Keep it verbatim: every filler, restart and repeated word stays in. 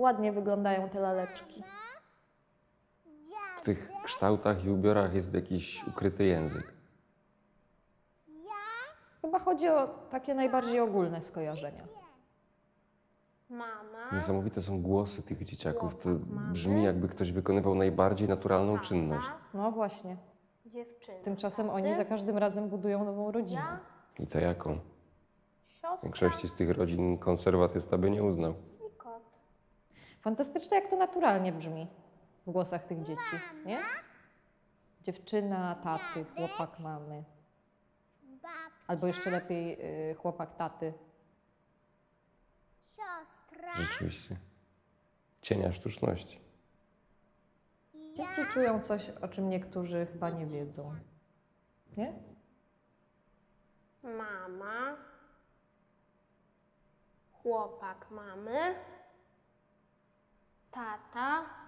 Ładnie wyglądają te laleczki. W tych kształtach i ubiorach jest jakiś ukryty język. Chyba chodzi o takie najbardziej ogólne skojarzenia. Mama, Niesamowite są głosy tych dzieciaków. To Chłopak mamy. brzmi, jakby ktoś wykonywał najbardziej naturalną tata, czynność. No właśnie. dziewczyna. Tymczasem taty, oni za każdym razem budują nową rodzinę. ja, I to jaką? W siostra większości z tych rodzin konserwatysta by nie uznał. i kot. Fantastycznie, jak to naturalnie brzmi w głosach tych dzieci, nie? Dziewczyna taty, chłopak mamy. Albo jeszcze lepiej y, chłopak taty. Siostra. Rzeczywiście. Cienia sztuczności. Dzieci czują coś, o czym niektórzy chyba nie wiedzą. Nie? Mama, chłopak mamy, tata,